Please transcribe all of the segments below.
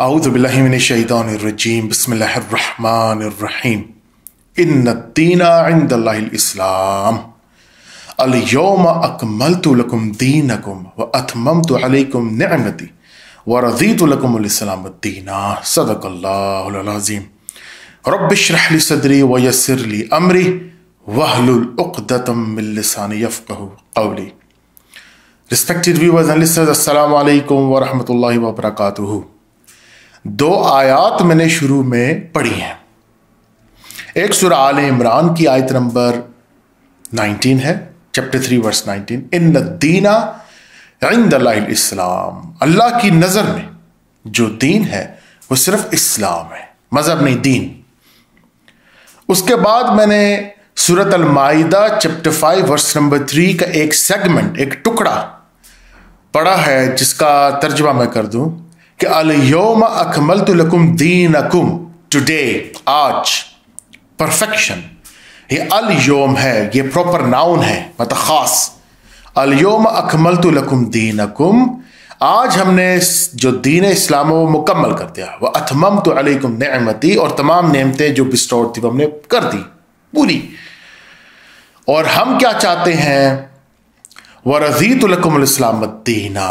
औज़ुबिल्लाहि मिनश्शैतानिर्रजीम बिस्मिल्लाहिर्रहमानिर्रहीम इन्नद्दीना इंदल्लाहिल इस्लाम अल यौमा अकमलतु लकुम दीनकुम व अतममतु अलैकुम निअमती व रज़ीतु लकुमुल इस्लाम दीना सदक़ल्लाहुल अज़ीम रब्बिश्रह ली सदरी व यस्सिर ली अमरी वहलुल उक़दतम मिन लिसानी यफ़क़हू क़ौली। Respected viewers and listeners, अस्सलामु अलैकुम व रहमतुल्लाहि व बरकातुहू। दो आयात मैंने शुरू में पढ़ी हैं। एक सूरह आले इमरान की आयत नंबर 19 है, चैप्टर 3 वर्स 19, इन्न दीना इंदल्लाहिल इस्लाम। अल्लाह की नज़र में जो दीन है वो सिर्फ इस्लाम है, मजहब नहीं, दीन। उसके बाद मैंने सूरत अल माइदा चैप्टर 5 वर्स नंबर 3 का एक सेगमेंट, एक टुकड़ा पढ़ा है जिसका तर्जुमा मैं कर दूं कि अल यौमा अकमलतु लकुम दीनकुम, टुडे, आज, परफेक्शन। ये अल यौम है, ये प्रॉपर नाउन है, मतलब खास। अल यौमा अकमलतु लकुम दीनकुम, आज हमने जो दीन इस्लाम वो मुकम्मल कर दिया। व अतममतु अलैकुम निअमती, और तमाम नेमतें जो बिस्टोर थी वो हमने कर दी पूरी। और हम क्या चाहते हैं, व रज़ीतु लकुमुल इस्लाम दीना,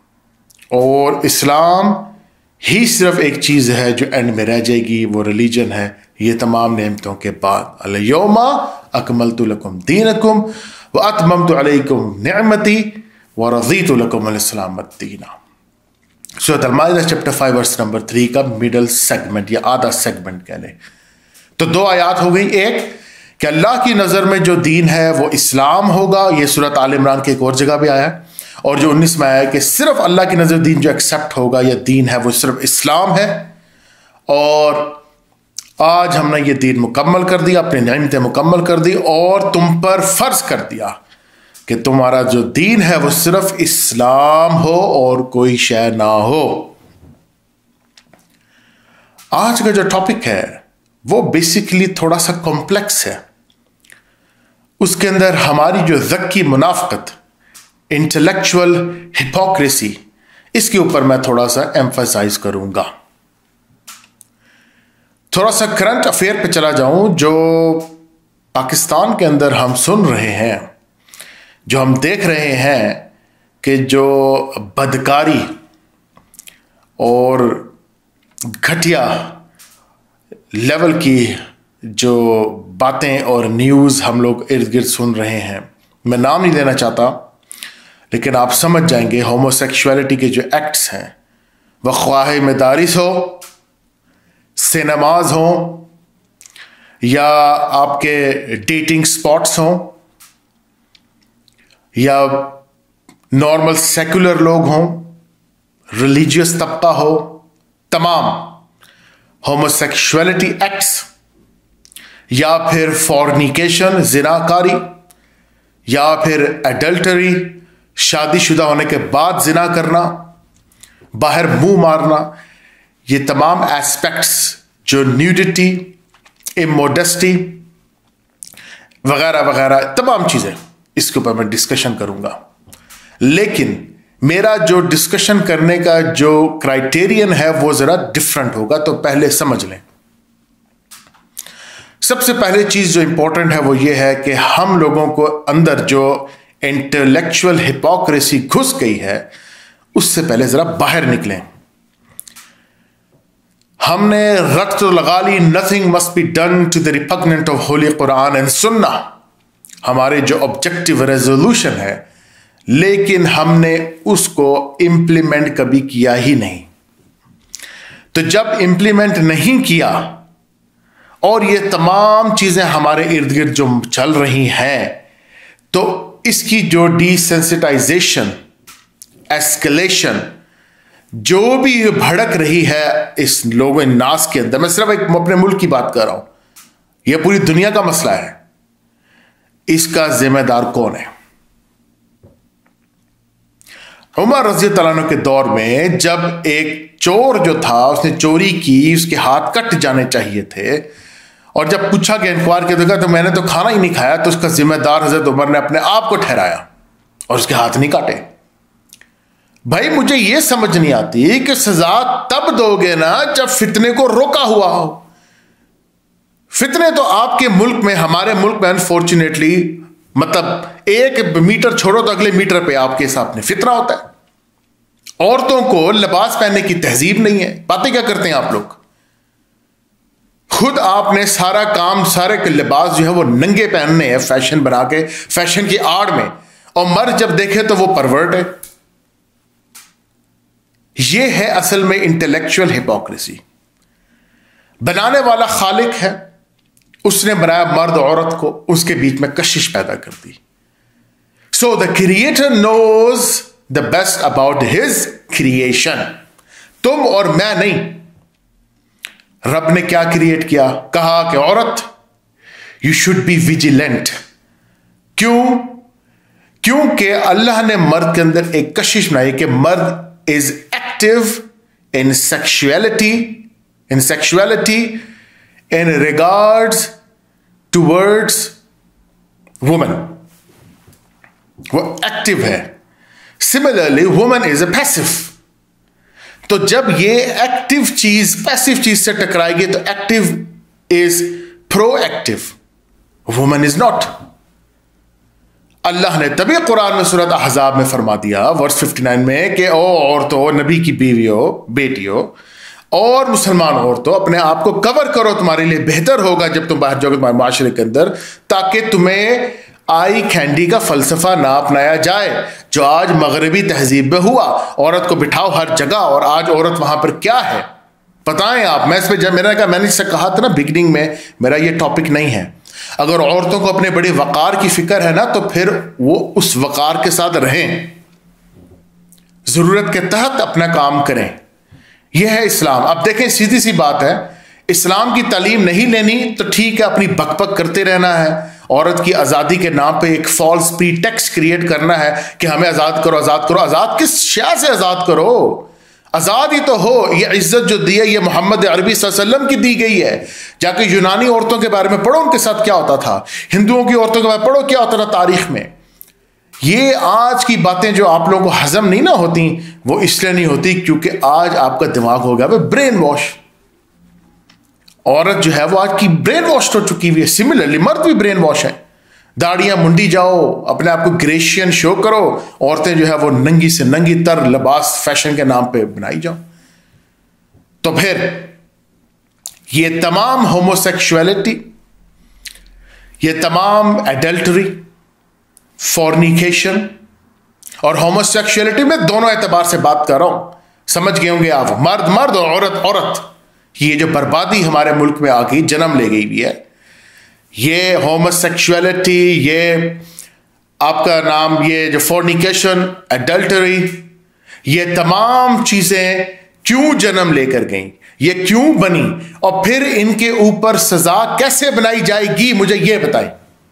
और इस्लाम ही सिर्फ एक चीज़ है जो एंड में रह जाएगी, वो रिलीजन है। ये तमाम नेमतों के बाद अल यौमा अकमलतु लकुम दीनकुम व अतममतु अलैकुम निअमती व रज़ीतु लकुमुल इस्लाम दीना। सूरह अल माइदा चैप्टर 5 वर्स नंबर 3 का मिडल सेगमेंट या आधा सेगमेंट कह लें। तो दो आयात हो गई, एक कि अल्लाह की नज़र में जो दीन है वो इस्लाम होगा, ये सूरत आल इमरान की एक और जगह भी आया है, और जो 19 में आया है कि सिर्फ अल्लाह की नज़र दीन जो एक्सेप्ट होगा या दीन है वो सिर्फ इस्लाम है। और आज हमने ये दीन मुकम्मल कर दिया, अपनी नेमतें मुकम्मल कर दी, और तुम पर फर्ज कर दिया कि तुम्हारा जो दीन है वो सिर्फ इस्लाम हो और कोई शय ना हो। आज का जो टॉपिक है वो बेसिकली थोड़ा सा कॉम्प्लेक्स है। उसके अंदर हमारी जो ज़क्की मुनाफ़क़त, इंटेलेक्चुअल हिपोक्रेसी, इसके ऊपर मैं थोड़ा सा एम्फसाइज करूंगा। थोड़ा सा करंट अफेयर पे चला जाऊं। जो पाकिस्तान के अंदर हम सुन रहे हैं, जो हम देख रहे हैं कि जो बदकारी और घटिया लेवल की जो बातें और न्यूज़ हम लोग इर्द गिर्द सुन रहे हैं, मैं नाम नहीं लेना चाहता, लेकिन आप समझ जाएंगे। होमोसेक्सुअलिटी के जो एक्ट्स हैं, वह ख्वाह मदारिस हो, सिनेमाज हो, या आपके डेटिंग स्पॉट्स हों, या नॉर्मल सेकुलर लोग हों, रिलीजियस तबका हो, तमाम होमोसेक्सुअलिटी एक्ट्स, या फिर फॉर्निकेशन, जिनाकारी, या फिर एडल्टरी, शादीशुदा होने के बाद जिना करना, बाहर मुंह मारना, ये तमाम एस्पेक्ट्स, जो न्यूडिटी, इमोडेस्टी वगैरह वगैरह तमाम चीज़ें, इसके ऊपर मैं डिस्कशन करूंगा। लेकिन मेरा जो डिस्कशन करने का जो क्राइटेरियन है वो ज़रा डिफरेंट होगा, तो पहले समझ लें। सबसे पहले चीज़ जो इंपॉर्टेंट है वो ये है कि हम लोगों को अंदर जो इंटेलेक्चुअल हिपोक्रेसी घुस गई है, उससे पहले ज़रा बाहर निकलें। हमने रट तो लगा ली, nothing must be done to the repugnant of holy Quran and Sunnah, हमारे जो ऑब्जेक्टिव रेजोल्यूशन है, लेकिन हमने उसको इंप्लीमेंट कभी किया ही नहीं। तो जब इंप्लीमेंट नहीं किया और ये तमाम चीज़ें हमारे इर्द गिर्द जो चल रही हैं, तो इसकी जो डिसेंसिटाइजेशन, एस्केलेशन, जो भी भड़क रही है इस लोगों नास के अंदर, मैं सिर्फ एक अपने मुल्क की बात कर रहा हूं, यह पूरी दुनिया का मसला है। इसका जिम्मेदार कौन है? उमर रज़ी अल्लाह अन्हु के दौर में जब एक चोर जो था, उसने चोरी की, उसके हाथ कट जाने चाहिए थे, और जब पूछा गया, इंक्वायर किया, देखा तो मैंने तो खाना ही नहीं खाया, तो उसका जिम्मेदार हजरत उमर ने अपने आप को ठहराया और उसके हाथ नहीं काटे। भाई मुझे यह समझ नहीं आती कि सजा तब दोगे ना जब फितने को रोका हुआ हो। फितने तो आपके मुल्क में, हमारे मुल्क में अनफॉर्चुनेटली, मतलब 1 मीटर छोड़ो तो अगले मीटर पे आपके सामने फितना होता है। औरतों को लिबास पहनने की तहजीब नहीं है। बातें क्या करते हैं आप लोग? खुद आपने सारा काम, सारे के लिबास जो है वो नंगे पहनने हैं, फैशन बना के, फैशन की आड़ में, और मर्द जब देखे तो वो परवर्ट है। ये है असल में इंटेलेक्चुअल हिपोक्रेसी। बनाने वाला खालिक है, उसने बनाया मर्द औरत को, उसके बीच में कशिश पैदा कर दी। So the creator knows the best about his creation. तुम और मैं नहीं। रब ने क्या क्रिएट किया? कहा कि औरत यू शुड बी विजिलेंट। क्यों? क्योंकि अल्लाह ने मर्द के अंदर एक कशिश बनाई कि मर्द is active in sexuality, in regards towards woman. वो एक्टिव है। Similarly woman is a passive. तो जब ये एक्टिव चीज पैसिव चीज से टकराएगी तो active is proactive, woman is not. अल्लाह ने तभी कुरान में सूरत अहज़ाब में फरमा दिया वर्स 59 में कि ओ औरतों, नबी की बीवियों, बेटियों और मुसलमान औरतों, अपने आप को कवर करो, तुम्हारे लिए बेहतर होगा जब तुम बाहर जाओगे तुम्हारे माशरे के अंदर, ताकि तुम्हें आई कैंडी का फलसफा ना अपनाया जाए जो आज मगरबी तहजीब में हुआ। औरत को बिठाओ हर जगह, और आज औरत वहां पर क्या है बताएं आप। मैं इस पर, जब मैंने इससे कहा था ना बिगनिंग में, मेरा ये टॉपिक नहीं है। अगर औरतों को अपने बड़े वकार की फिक्र है ना, तो फिर वो उस वकार के साथ रहें, जरूरत के तहत अपना काम करें। यह है इस्लाम। अब देखें, सीधी सी बात है, इस्लाम की तालीम नहीं लेनी तो ठीक है, अपनी बकबक करते रहना है। औरत की आज़ादी के नाम पे एक फॉल्स प्रीटेक्स्ट क्रिएट करना है कि हमें आज़ाद करो, आज़ाद करो। आज़ाद किस शय से आज़ाद करो? आज़ाद ही तो हो। ये इज्जत जो दी है ये मोहम्मद अरबी सल्लल्लाहु अलैहि वसल्लम की दी गई है। जाके यूनानी औरतों के बारे में पढ़ो, उनके साथ क्या होता था। हिंदुओं की औरतों के बारे में पढ़ो, क्या होता था तारीख में। ये आज की बातें जो आप लोगों को हजम नहीं ना होती, वो इसलिए नहीं होती क्योंकि आज आपका दिमाग हो गया ब्रेन वॉश। औरत जो है वो आज की ब्रेन वॉश हो चुकी हुई है। सिमिलरली मर्द भी ब्रेन वॉश है। दाढ़ियां मुंडी जाओ, अपने आप को ग्रेशियन शो करो, औरतें जो है वो नंगी से नंगी तर लिबास फैशन के नाम पे बनाई जाओ। तो फिर ये तमाम होमोसेक्सुअलिटी, ये तमाम एडल्टरी, फॉर्निकेशन और होमोसेक्सुअलिटी में दोनों एतबार से बात कर रहा हूं, समझ गए होंगे आप। मर्द मर्द और औरत औरत। ये जो बर्बादी हमारे मुल्क में आ गई, जन्म ले गई भी है, ये होमोसेक्सुअलिटी, ये आपका नाम, ये जो फॉर्निकेशन, एडल्टरी, ये तमाम चीजें क्यों जन्म लेकर गई, ये क्यों बनी, और फिर इनके ऊपर सजा कैसे बनाई जाएगी, मुझे ये बताएं।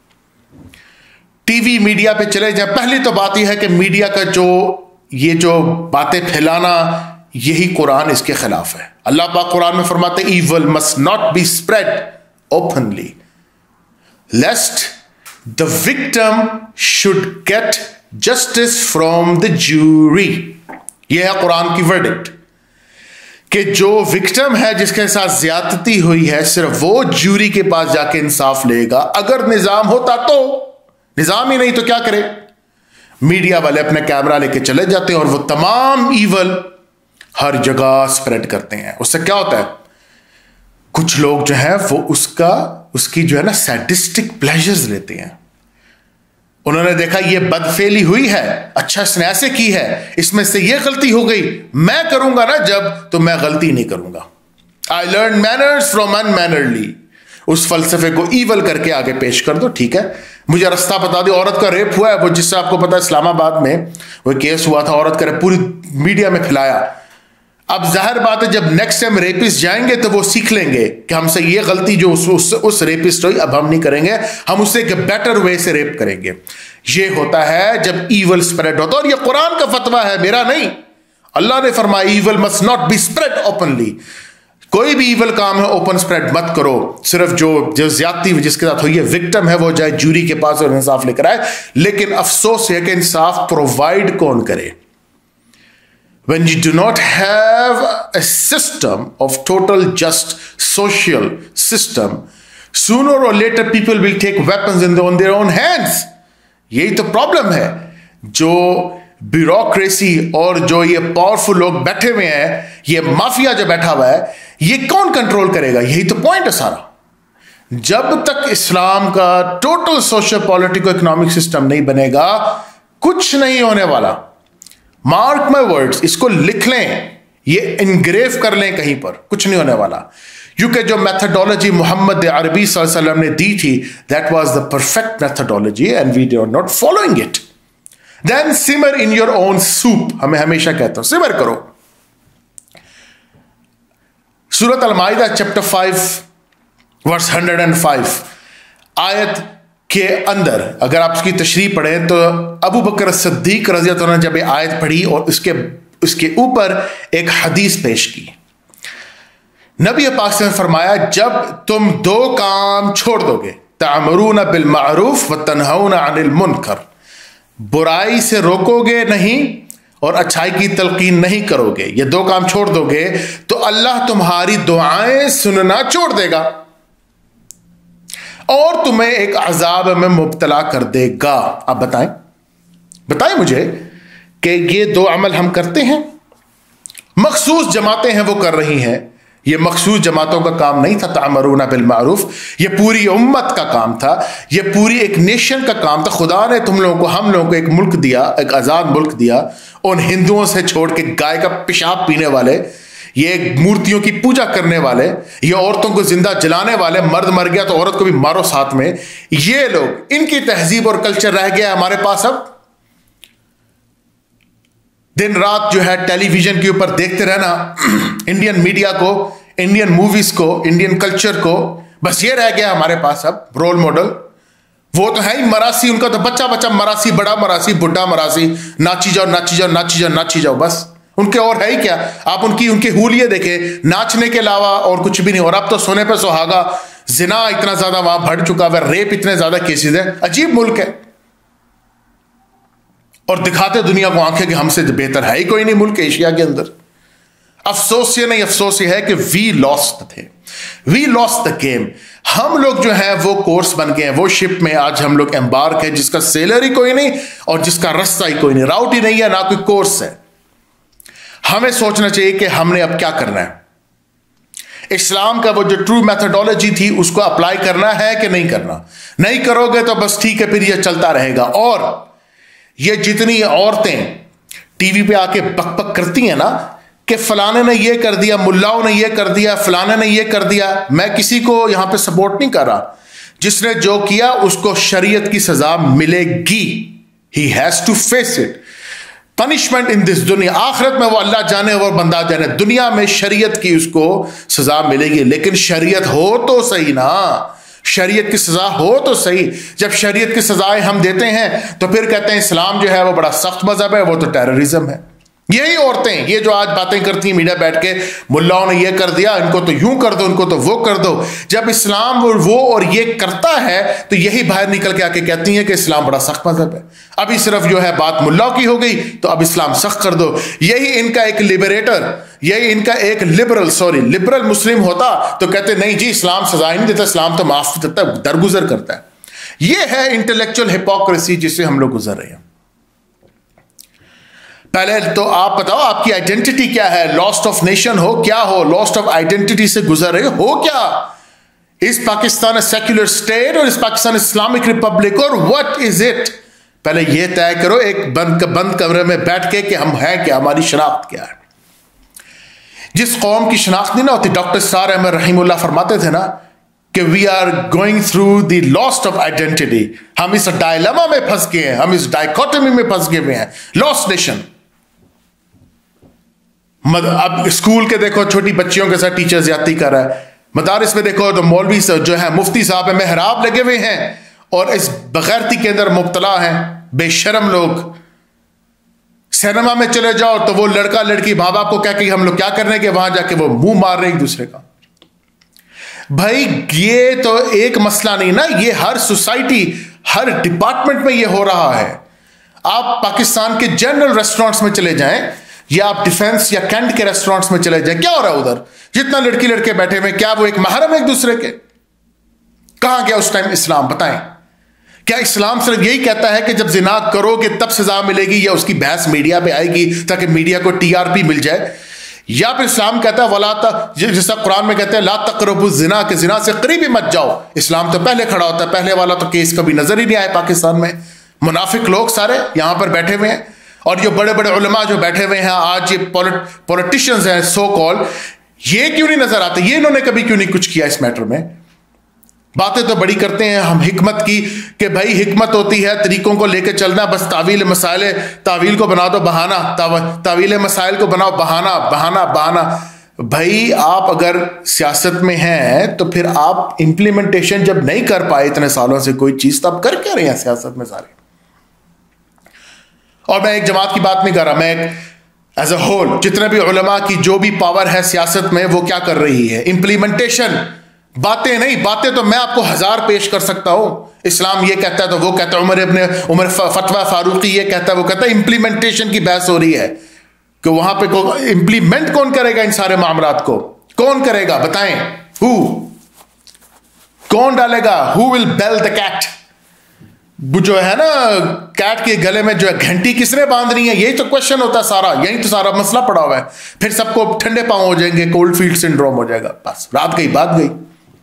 टीवी मीडिया पे चले जाए। पहली तो बात यह है कि मीडिया का ये जो बातें फैलाना, यही कुरान इसके खिलाफ है। अल्लाह पाक कुरान में फरमाते, evil must not be spread openly lest the victim should get justice from the jury. यह है कुरान की वर्डिक्ट कि जो विक्टिम है, जिसके साथ ज्यादती हुई है, सिर्फ वो ज्यूरी के पास जाके इंसाफ लेगा। अगर निजाम होता तो, निजाम ही नहीं तो क्या करे। मीडिया वाले अपने कैमरा लेके चले जाते हैं और वो तमाम ईवल हर जगह स्प्रेड करते हैं। उससे क्या होता है, कुछ लोग जो है वो उसकी जो है ना सैडिस्टिक प्लेजर्स लेते हैं। उन्होंने देखा ये बदफेली हुई है, अच्छा इसने ऐसे की है, इसमें से ये गलती हो गई, मैं करूंगा ना जब, तो मैं गलती नहीं करूंगा। I learn manners from unmannerly. उस फलसफे को ईवल करके आगे पेश कर दो। ठीक है, मुझे रास्ता बता दो। औरत का रेप हुआ है, वो जिससे आपको पता है इस्लामाबाद में वो केस हुआ था, औरत का रेप पूरी मीडिया में फैलाया। अब जाहिर बात है, जब नेक्स्ट टाइम रेपिस्ट जाएंगे तो वो सीख लेंगे कि हमसे ये गलती जो उस रेपिस्ट हुई, अब हम नहीं करेंगे, हम उससे एक बेटर वे से रेप करेंगे। ये होता है जब ईवल स्प्रेड होता है, और ये कुरान का फतवा है, मेरा नहीं। अल्लाह ने फरमाया evil must not be spread openly. कोई भी ईवल काम है ओपन स्प्रेड मत करो। सिर्फ जो ज्यादती जिसके साथ हुई है, विक्टिम है, वो जाए जूरी के पास और इंसाफ लेकर आए। लेकिन अफसोस है कि इंसाफ प्रोवाइड कौन करे। when you do not have a system of total just social system, sooner or later people will take weapons on their own hands. यही तो प्रॉब्लम है। जो ब्यूरोक्रेसी और जो ये पावरफुल लोग बैठे हुए हैं, ये माफिया जो बैठा हुआ है, ये कौन कंट्रोल करेगा? यही तो पॉइंट है सारा। जब तक इस्लाम का total social political economic system नहीं बनेगा, कुछ नहीं होने वाला। मार्क माय वर्ड्स, इसको लिख लें, ये इनग्रेव कर लें कहीं पर, कुछ नहीं होने वाला। क्योंकि जो मेथडोलॉजी मोहम्मद अरबी सल्लल्लाहु अलैहि वसल्लम ने दी थी, that was the perfect methodology and we are not following it. Then simmer in your own soup, हमें हमेशा कहता हूं सिमर करो। सूरत अल-माइदा चैप्टर 5 वर्स 105 आयत के अंदर अगर आप उसकी तशरीह पढ़ें तो अबू बकर सिद्दीक रज़ी अल्लाह अन्हु ने जब ये आयत पढ़ी और उसके ऊपर एक हदीस पेश की, नबी पाक ने फरमाया, जब तुम दो काम छोड़ दोगे, तअमरून बिल मारूफ व तनहौन अनिल मुनकर, बुराई से रोकोगे नहीं और अच्छाई की तलकीन नहीं करोगे, ये दो काम छोड़ दोगे तो अल्लाह तुम्हारी दुआएं सुनना छोड़ देगा और तुम्हें एक अजाब में मुब्तला कर देगा। आप बताएं मुझे कि ये दो अमल हम करते हैं, मखसूस जमातें हैं वो कर रही हैं, ये मखसूस जमातों का काम नहीं था तअमरून बिल मारूफ, ये पूरी उम्मत का काम था, ये पूरी एक नेशन का काम था। खुदा ने तुम लोगों को, हम लोगों को एक मुल्क दिया, एक आज़ाद मुल्क दिया। उन हिंदुओं से छोड़ के गाय का पेशाब पीने वाले, ये मूर्तियों की पूजा करने वाले, ये औरतों को जिंदा जलाने वाले, मर्द मर गया तो औरत को भी मारो साथ में, ये लोग, इनकी तहजीब और कल्चर रह गया हमारे पास। अब दिन रात जो है टेलीविजन के ऊपर देखते रहना इंडियन मीडिया को, इंडियन मूवीज को, इंडियन कल्चर को, बस ये रह गया हमारे पास अब रोल मॉडल। वो तो है ही मरासी, उनका तो बच्चा बच्चा मरासी, बड़ा मरासी, बुढ़ा मरासी, नाची जाओ नाची जाओ नाची जाओ नाची जाओ, बस उनके और है ही क्या। आप उनके हुलिये देखें, नाचने के अलावा और कुछ भी नहीं। और अब तो सोने पे सुहागा, जिना इतना ज्यादा वहां बढ़ चुका है, रेप इतने ज्यादा केसेस है। अजीब मुल्क है और दिखाते दुनिया को आंखें कि हमसे बेहतर है ही कोई नहीं मुल्क एशिया के अंदर। अफसोस ये नहीं, अफसोस ये है कि वी लॉस्ट द गेम। हम लोग जो है वो कोर्स बन गए हैं, वो शिप में आज हम लोग एम्बार्क है जिसका सेलर ही कोई नहीं और जिसका रास्ता ही कोई नहीं, राउट ही नहीं है, ना कोई कोर्स है। हमें सोचना चाहिए कि हमने अब क्या करना है। इस्लाम का वो जो ट्रू मेथडोलॉजी थी उसको अप्लाई करना है कि नहीं करना। नहीं करोगे तो बस ठीक है, फिर ये चलता रहेगा। और ये जितनी औरतें टीवी पे आके बक करती हैं ना कि फलाने ने ये कर दिया, मुल्लाओं ने ये कर दिया, फलाने ने ये कर दिया, मैं किसी को यहां पे सपोर्ट नहीं कर रहा। जिसने जो किया उसको शरीयत की सजा मिलेगी। He has to face it, punishment in this दुनिया। आखिरत में वो अल्लाह जाने और बंदा जाने, दुनिया में शरीयत की उसको सजा मिलेगी। लेकिन शरीयत हो तो सही ना, शरीयत की सजा हो तो सही। जब शरीयत की सजाएं हम देते हैं तो फिर कहते हैं इस्लाम जो है वो बड़ा सख्त मजहब है, वो तो टेररिज्म है। यही औरतें, ये जो आज बातें करती हैं मीडिया बैठ के, मुल्लाओं ने ये कर दिया, इनको तो यूं कर दो, इनको तो वो कर दो। जब इस्लाम वो और ये करता है तो यही बाहर निकल के आके कहती हैं कि इस्लाम बड़ा सख्त मजहब है। अभी सिर्फ जो है बात मुल्लाओं की हो गई तो अब इस्लाम सख्त कर दो। यही इनका एक लिबरेटर, यही इनका एक लिबरल मुस्लिम होता तो कहते नहीं जी इस्लाम सजा नहीं देता, इस्लाम तो माफ देता है, दरगुजर करता है। यह है इंटेलेक्चुअल हिपोक्रेसी जिससे हम लोग गुजर रहे हैं। पहले तो आप बताओ आपकी आइडेंटिटी क्या है। लॉस्ट ऑफ नेशन हो, क्या हो, लॉस्ट ऑफ आइडेंटिटी से गुजर रहे हो क्या? इस पाकिस्तान सेक्युलर स्टेट और इस पाकिस्तान इस्लामिक रिपब्लिक, और व्हाट इज इट? पहले यह तय करो एक बंद कमरे में बैठ के कि हम हैं क्या, हमारी शनाख्त क्या है। जिस कौम की शनाख्त नहीं ना होती, डॉक्टर सार अहमद रहीमुल्लाह फरमाते थे ना कि we are going through the lost of identity. हम इस डायलेमा में फंस गए हैं, हम इस डायकोटमी में फंस गए हुए हैं, लॉस्ट नेशन। अब स्कूल के देखो छोटी बच्चियों के साथ टीचर ज्यादती कर रहा है, मदारिस में देखो तो मौलवी जो है मुफ्ती साहब है मेहराब लगे हुए हैं और इस बगैरती के अंदर मुब्तला हैं बेशरम लोग। सिनेमा में चले जाओ तो वो लड़का लड़की माँ बाप को कह के हम लोग क्या करने के वहां जाके वो मुंह मार रहे एक दूसरे का। भाई ये तो एक मसला नहीं ना, ये हर सोसाइटी हर डिपार्टमेंट में ये हो रहा है। आप पाकिस्तान के जनरल रेस्टोरेंट्स में चले जाएं, या आप डिफेंस या कैंट के रेस्टोरेंट्स में चले जाए, क्या हो रहा है उधर? जितना लड़की लड़के बैठे हुए, क्या वो एक महरम है एक दूसरे के? कहां गया उस टाइम इस्लाम? बताएं। क्या इस्लाम सिर्फ यही कहता है कि जब जिना करोगे तब सजा मिलेगी, या उसकी बहस मीडिया पे आएगी ताकि मीडिया को टीआरपी मिल जाए? या फिर इस्लाम कहता है वला जैसा कुरान में कहते हैं ला तकरबु जिना, के जिना से करीब ही मत जाओ। इस्लाम तो पहले खड़ा होता है, पहले वाला तो केस कभी नजर ही नहीं आया पाकिस्तान में। मुनाफिक लोग सारे यहां पर बैठे हुए हैं, और जो बड़े बड़े उलमा जो बैठे हुए हैं आज, ये पॉलिटिशियंस हैं सो कॉल, ये क्यों नहीं नजर आते? ये इन्होंने कभी क्यों नहीं कुछ किया इस मैटर में? बातें तो बड़ी करते हैं हम हिकमत की, कि भाई हिकमत होती है तरीकों को लेकर चलना, बस तावील मसाइल, तावील को बना दो बहाना, तावील मसाइल को बनाओ बहाना बहाना बहाना। भाई आप अगर सियासत में हैं तो फिर आप इंप्लीमेंटेशन जब नहीं कर पाए इतने सालों से कोई चीज, तो आप कर क्या रहे हैं सियासत में सारे? और मैं एक जमात की बात नहीं कर रहा, मैं एक एज अ होल जितने भी उलमा की जो भी पावर है सियासत में, वो क्या कर रही है? इंप्लीमेंटेशन। बातें नहीं, बातें तो मैं आपको 1000 पेश कर सकता हूं। इस्लाम ये कहता है तो वो कहता है, उमर फतवा फारूकी ये कहता है वो कहता है। इंप्लीमेंटेशन की बहस हो रही है कि वहां पे इंप्लीमेंट कौन करेगा इन सारे मामलात को? कौन करेगा बताएं? कौन डालेगा? Who will bell the cat? जो है ना कैट के गले में जो है घंटी किसने बांधनी है? यही तो क्वेश्चन होता है सारा, यही तो सारा मसला पड़ा हुआ है। फिर सबको ठंडे पांव हो जाएंगे, कोल्ड फील्ड सिंड्रोम हो जाएगा, बस रात गई बात गई।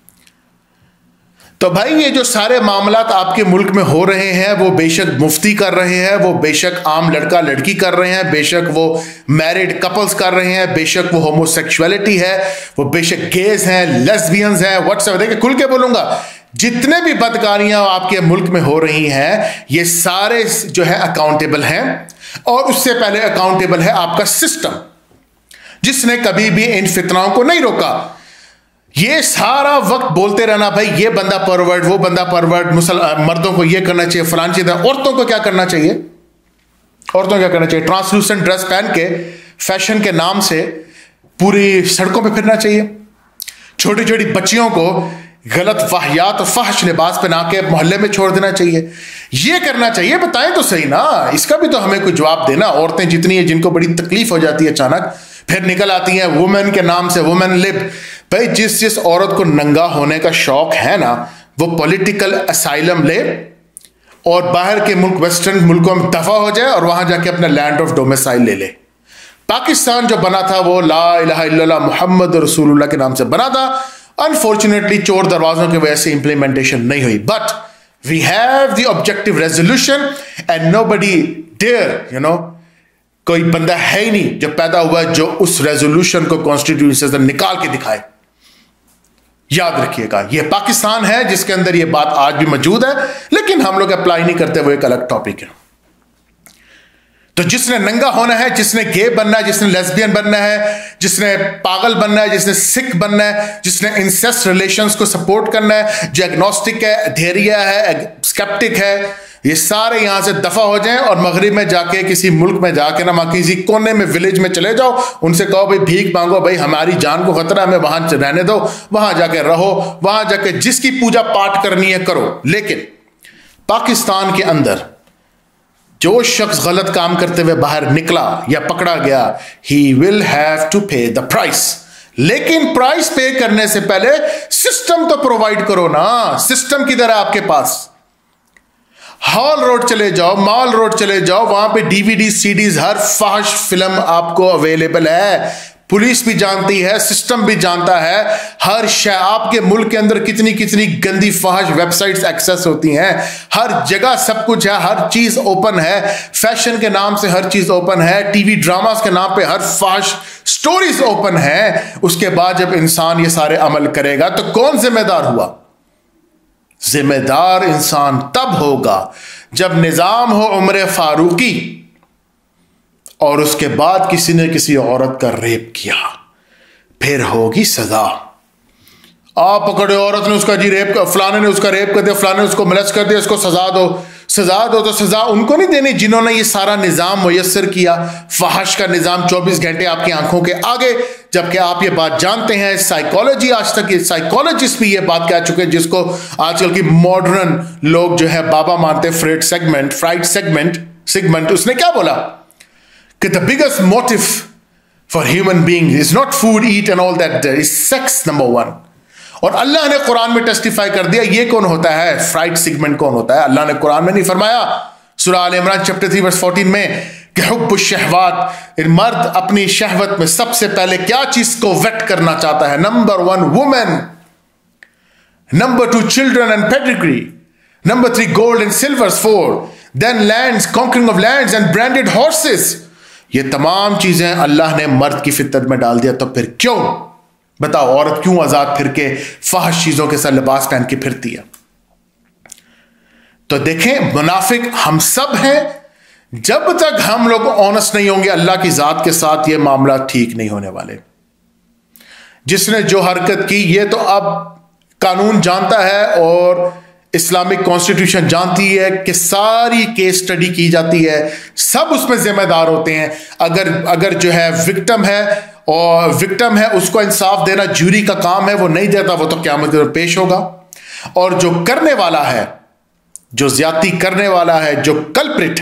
तो भाई ये जो सारे मामलात आपके मुल्क में हो रहे हैं, वो बेशक मुफ्ती कर रहे हैं, वो बेशक आम लड़का लड़की कर रहे हैं, बेशक वो मैरिड कपल्स कर रहे हैं, बेशक वो होमोसेक्सुअलिटी है, वो बेशक गेज हैं, लेस्बियंस हैं, व्हाट्सएप। देखिए खुल के बोलूंगा, जितने भी बदकारियां आपके मुल्क में हो रही हैं, ये सारे जो है अकाउंटेबल हैं। और उससे पहले अकाउंटेबल है आपका सिस्टम, जिसने कभी भी इन फितनाओं को नहीं रोका। ये सारा वक्त बोलते रहना भाई ये बंदा परवर्ड, वो बंदा परवर्ड, मर्दों को ये करना चाहिए, फलान चीज। औरतों को क्या करना चाहिए? औरतों को क्या करना चाहिए? ट्रांसलूसेंट ड्रेस पहन के फैशन के नाम से पूरी सड़कों पे फिरना चाहिए। छोटी छोटी बच्चियों को गलत वाहियात और फहश लिबास पहना के मोहल्ले में छोड़ देना चाहिए। ये करना चाहिए। बताएं तो सही ना, इसका भी तो हमें कोई जवाब देना। औरतें जितनी है जिनको बड़ी तकलीफ हो जाती है अचानक, फिर निकल आती हैं वुमेन के नाम से, वुमेन लिब। भाई जिस औरत को नंगा होने का शौक है ना, वो पॉलिटिकल असाइलम ले और बाहर के मुल्क, वेस्टर्न मुल्कों में दफा हो जाए और वहां जाके अपना लैंड ऑफ डोमिसाइल ले ले। पाकिस्तान जो बना था वो ला इलाहा इल्लल्लाह मुहम्मद रसूलुल्लाह के नाम से बना था। अनफॉर्चुनेटली चोर दरवाजों की वजह से इंप्लीमेंटेशन नहीं हुई, but we have the objective resolution and nobody dare, कोई बंदा है ही नहीं जो पैदा हुआ जो उस रेजोल्यूशन को कॉन्स्टिट्यूशन से निकाल के दिखाए। याद रखिएगा, यह पाकिस्तान है जिसके अंदर यह बात आज भी मौजूद है, लेकिन हम लोग अप्लाई नहीं करते, वो एक अलग टॉपिक है। तो जिसने नंगा होना है, जिसने गे बनना है, जिसने लेस्बियन बनना है, जिसने पागल बनना है, जिसने सिख बनना है, जिसने इंसेस्ट रिलेशंस को सपोर्ट करना है, जो एग्नोस्टिक है, धैर्य है, स्केप्टिक है, ये सारे यहां से दफा हो जाएं और मगरिब में जाके किसी मुल्क में जाके ना, किसी कोने में विलेज में चले जाओ, उनसे कहो भाई भीख मांगो, भाई हमारी जान को खतरा, हमें वहां रहने दो, वहां जाके रहो, वहां जाके जिसकी पूजा पाठ करनी है करो। लेकिन पाकिस्तान के अंदर जो शख्स गलत काम करते हुए बाहर निकला या पकड़ा गया, he will have to pay the price. लेकिन प्राइस पे करने से पहले सिस्टम तो प्रोवाइड करो ना। सिस्टम किधर है आपके पास? हॉल रोड चले जाओ, मॉल रोड चले जाओ, वहां पे डीवीडी सीडीज, हर फाहश फिल्म आपको अवेलेबल है। पुलिस भी जानती है, सिस्टम भी जानता है, हर शय आपके मुल्क के अंदर कितनी कितनी गंदी फाहश वेबसाइट्स एक्सेस होती हैं। हर जगह सब कुछ है, हर चीज ओपन है। फैशन के नाम से हर चीज ओपन है, टीवी ड्रामास के नाम पे हर फाहश स्टोरीज ओपन है। उसके बाद जब इंसान ये सारे अमल करेगा तो कौन जिम्मेदार हुआ? जिम्मेदार इंसान तब होगा जब निजाम हो उमर फारूकी और उसके बाद किसी ने किसी औरत का रेप किया, फिर होगी सजा। आप पकड़े औरत ने उसका जी रेप, फलाने ने उसका रेप कर दिया, फलाने ने उसको मोलेस्ट कर दिया, इसको सजा दो। सजा दो तो सजा उनको नहीं देनी जिन्होंने ये सारा निजाम मुयस्सर किया। फहश का निजाम 24 घंटे आपकी आंखों के आगे, जबकि आप ये बात जानते हैं। साइकोलॉजी, आज तक ये साइकोलॉजिस्ट भी ये बात कह चुके हैं, जिसको आजकल की मॉडर्न लोग जो है बाबा मानते, फ्राइड सेगमेंट, उसने क्या बोला कि the biggest motive for human being is not food eat and all that, is sex number one. और अल्लाह ने कुरान में टेस्टिफाई कर दिया ये कौन होता है, फ्राइट सेगमेंट कौन होता है। अल्लाह ने कुरान में नहीं फरमाया सूरह आल इमरान चैप्टर 3 वर्स 14 में कि हुब्बुश शहवात, मर्द अपनी शहवत में सबसे पहले क्या चीज को वेट करना चाहता है, number 1 women, number 2 children and pedigree, number 3 gold and silvers, 4 then lands, conquering of lands and branded horses. ये तमाम चीजें अल्लाह ने मर्द की फितरत में डाल दिया। तो फिर क्यों, बताओ, औरत क्यों आजाद फिर के फाहिश चीजों के साथ लिबास पहन के फिरती है। तो देखें, मुनाफिक हम सब हैं। जब तक हम लोग ऑनेस्ट नहीं होंगे अल्लाह की जात के साथ, ये मामला ठीक नहीं होने वाले। जिसने जो हरकत की, ये तो अब कानून जानता है और इस्लामिक कॉन्स्टिट्यूशन जानती है कि सारी केस स्टडी की जाती है, सब उसमें जिम्मेदार होते हैं। अगर जो है विक्टिम है उसको इंसाफ देना जूरी का काम है, वो नहीं देता वो तो क़यामत में पेश होगा। और जो करने वाला है, जो ज्यादती करने वाला है, जो कल्प्रिट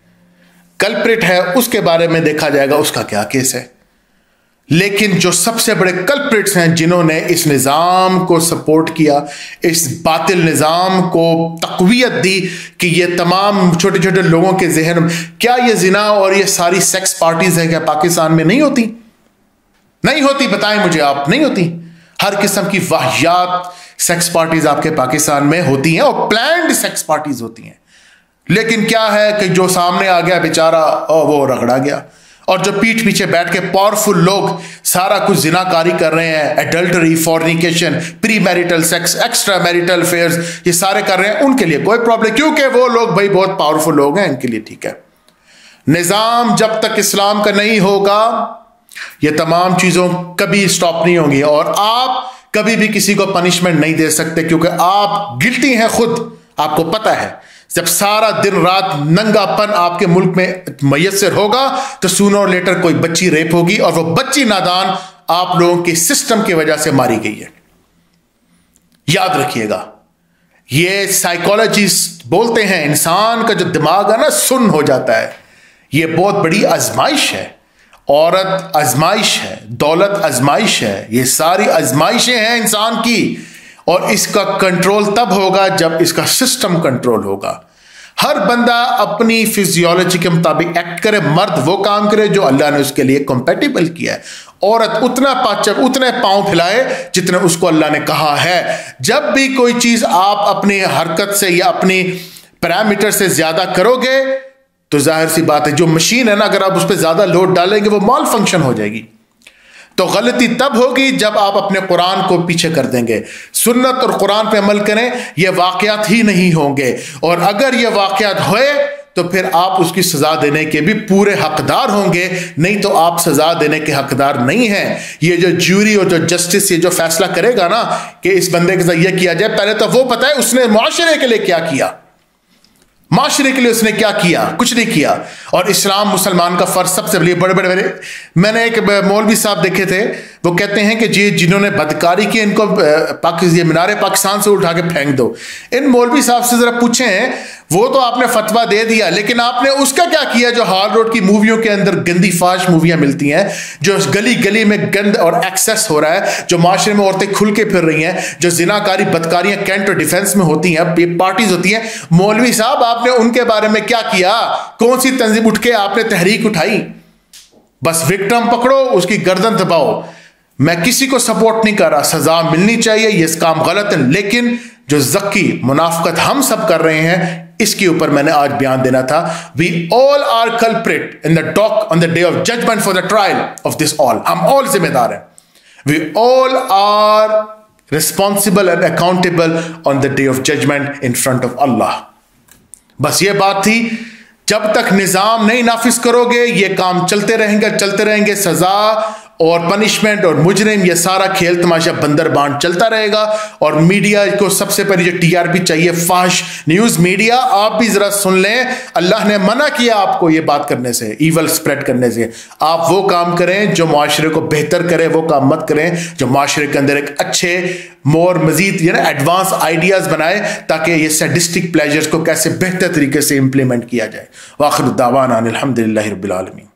है उसके बारे में देखा जाएगा उसका क्या केस है। लेकिन जो सबसे बड़े कल्प्रिट्स हैं, जिन्होंने इस निज़ाम को सपोर्ट किया, इस बातिल निज़ाम को तक़वियत दी कि ये तमाम छोटे छोटे लोगों के जहन में, क्या ये जिना और ये सारी सेक्स पार्टीज हैं क्या पाकिस्तान में नहीं होती? नहीं होती, बताएं मुझे आप, नहीं होती। हर किस्म की वाहियात सेक्स पार्टीज आपके पाकिस्तान में होती हैं और प्लान्ड सेक्स पार्टीज होती हैं। लेकिन क्या है कि जो सामने आ गया बेचारा वो रगड़ा गया, और जो पीठ पीछे बैठ के पावरफुल लोग सारा कुछ जिनाकारी कर रहे हैं, adultery, fornication, pre marital sex, extra marital affairs, ये सारे कर रहे हैं, उनके लिए कोई प्रॉब्लम, क्योंकि वो लोग भाई बहुत पावरफुल लोग हैं, इनके लिए ठीक है। निजाम जब तक इस्लाम का नहीं होगा ये तमाम चीजों कभी स्टॉप नहीं होंगी। और आप कभी भी किसी को पनिशमेंट नहीं दे सकते, क्योंकि आप गिल्टी हैं खुद, आपको पता है। जब सारा दिन रात नंगापन आपके मुल्क में मयसर होगा तो सूनर और लेटर कोई बच्ची रेप होगी, और वो बच्ची नादान आप लोगों के सिस्टम की वजह से मारी गई है। याद रखिएगा, ये साइकोलॉजिस्ट बोलते हैं इंसान का जो दिमाग है ना सुन्न हो जाता है। ये बहुत बड़ी आजमाइश है। औरत आजमाइश है, दौलत आजमाइश है, ये सारी आजमाइशें हैं इंसान की। और इसका कंट्रोल तब होगा जब इसका सिस्टम कंट्रोल होगा। हर बंदा अपनी फिजियोलॉजी के मुताबिक एक्ट करे, मर्द वो काम करे जो अल्लाह ने उसके लिए कंपैटिबल किया है, औरत उतने पांव फैलाए जितने उसको अल्लाह ने कहा है। जब भी कोई चीज आप अपनी हरकत से या अपनी पैरामीटर से ज्यादा करोगे तो जाहिर सी बात है जो मशीन है ना, अगर आप उस पर ज्यादा लोड डालेंगे वो मॉल फंक्शन हो जाएगी। तो गलती तब होगी जब आप अपने कुरान को पीछे कर देंगे। सुन्नत और कुरान पे अमल करें, ये वाकयात ही नहीं होंगे। और अगर ये वाकयात हुए तो फिर आप उसकी सजा देने के भी पूरे हकदार होंगे, नहीं तो आप सजा देने के हकदार नहीं हैं। ये जो ज्यूरी और जो जस्टिस ये जो फैसला करेगा ना कि इस बंदे के साथ ये किया जाए, पहले तो वो पता है उसने मुआशरे के लिए क्या किया, माशरे के लिए उसने क्या किया, कुछ नहीं किया। और इस्लाम मुसलमान का फर्ज सबसे बड़े मैंने एक मौलवी साहब देखे थे, वो कहते हैं कि जी जिन्होंने बदकारी की इनको ये मीनारे पाकिस्तान से उठा के फेंक दो। इन मौलवी साहब से जरा पूछें, वो तो आपने फतवा दे दिया, लेकिन आपने उसका क्या किया जो हाल रोड की मूवियों के अंदर गंदी फाश मूवियां मिलती हैं, जो गली गली में गंद और एक्सेस हो रहा है, जो माशरे में औरतें खुल के फिर रही हैं, जो जिनाकारी बदकारियां कैंट और डिफेंस में होती हैं, पार्टीज होती हैं। मौलवी साहब आपने उनके बारे में क्या किया? कौन सी तंजीम उठ के आपने तहरीक उठाई? बस विक्टिम पकड़ो, उसकी गर्दन दबाओ। मैं किसी को सपोर्ट नहीं कर रहा, सजा मिलनी चाहिए, ये काम गलत है, लेकिन जो जक्की मुनाफकत हम सब कर रहे हैं इसके ऊपर मैंने आज बयान देना था। We all are culprit in the dock on the day of judgement for the trial of this all. हम ऑल जिम्मेदार हैं। We all are responsible and accountable on the day of judgement in front of Allah. बस ये बात थी। जब तक निजाम नहीं नाफिज करोगे ये काम चलते रहेंगे। सजा और पनिशमेंट और मुजरिम, ये सारा खेल तमाशा बंदर बांट चलता रहेगा। और मीडिया को सबसे पहले जो टीआरपी चाहिए, फाश न्यूज मीडिया, आप भी जरा सुन लें। अल्लाह ने मना किया आपको ये बात करने से, ईवल स्प्रेड करने से। आप वो काम करें जो माशरे को बेहतर करे, वो काम मत करें जो माशरे के अंदर एक अच्छे मजीद एडवांस आइडियाज बनाए, ताकि ये सैडिस्टिक प्लेजर्स को कैसे बेहतर तरीके से इंप्लीमेंट किया जाए। वाखिर दावाना अनिल हम्दुलिल्लाहि रब्बिल आलमीन।